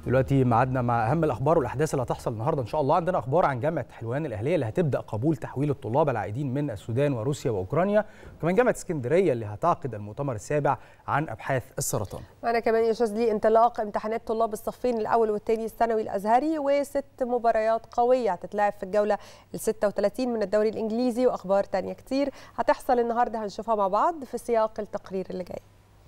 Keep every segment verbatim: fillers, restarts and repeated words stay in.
دلوقتي ميعادنا مع اهم الاخبار والاحداث اللي هتحصل النهارده ان شاء الله. عندنا اخبار عن جامعه حلوان الاهليه اللي هتبدا قبول تحويل الطلاب العائدين من السودان وروسيا واوكرانيا، وكمان جامعه اسكندريه اللي هتعقد المؤتمر السابع عن ابحاث السرطان. معنا كمان يا شاذلي انطلاق امتحانات طلاب الصفين الاول والثاني الثانوي الازهري، وست مباريات قويه هتتلعب في الجوله ال ستة وثلاثين من الدوري الانجليزي، واخبار ثانيه كتير هتحصل النهارده هنشوفها مع بعض في سياق التقرير اللي جاي.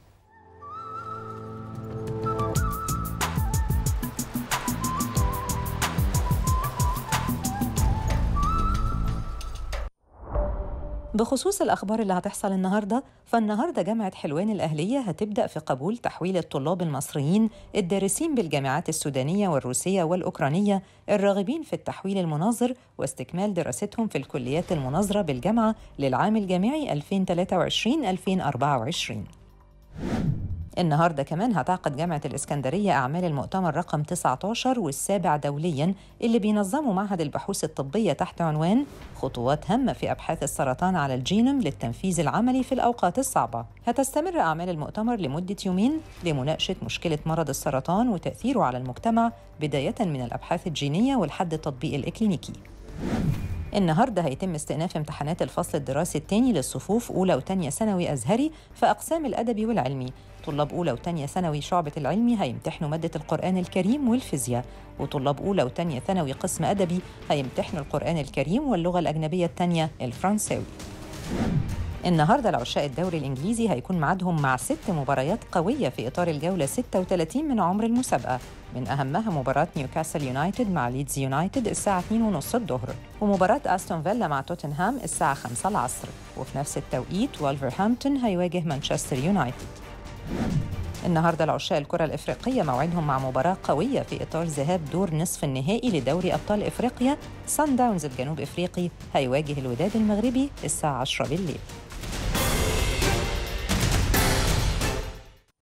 بخصوص الأخبار اللي هتحصل النهاردة، فالنهاردة جامعة حلوان الأهلية هتبدأ في قبول تحويل الطلاب المصريين الدارسين بالجامعات السودانية والروسية والأوكرانية الراغبين في التحويل المناظر واستكمال دراستهم في الكليات المناظرة بالجامعة للعام الجامعي ألفين وثلاثة وعشرين ألفين وأربعة وعشرين. النهاردة كمان هتعقد جامعة الإسكندرية أعمال المؤتمر رقم تسعة عشر والسابع دولياً اللي بينظمه معهد البحوث الطبية تحت عنوان خطوات هامة في أبحاث السرطان على الجينوم للتنفيذ العملي في الأوقات الصعبة. هتستمر أعمال المؤتمر لمدة يومين لمناقشة مشكلة مرض السرطان وتأثيره على المجتمع بداية من الأبحاث الجينية ولحد التطبيق الإكلينيكي. النهارده هيتم استئناف امتحانات الفصل الدراسي الثاني للصفوف أولى وثانية ثانوي أزهري في أقسام الأدبي والعلمي. طلاب أولى وثانية ثانوي شعبة العلمي هيمتحنوا مادة القرآن الكريم والفيزياء، وطلاب أولى وثانية ثانوي قسم أدبي هيمتحنوا القرآن الكريم واللغة الأجنبية الثانية الفرنساوي. النهارده العشاق الدوري الإنجليزي هيكون ميعادهم مع ست مباريات قوية في إطار الجولة ستة وثلاثين من عمر المسابقة، من أهمها مباراة نيوكاسل يونايتد مع ليدز يونايتد الساعة اثنين وثلاثين الظهر، ومباراة أستون فيلا مع توتنهام الساعة خمسة العصر، وفي نفس التوقيت وولفرهامبتون هيواجه مانشستر يونايتد. النهارده العشاق الكرة الإفريقية موعدهم مع مباراة قوية في إطار ذهاب دور نصف النهائي لدوري أبطال إفريقيا. سان داونز الجنوب إفريقي هيواجه الوداد المغربي الساعة عشرة بالليل.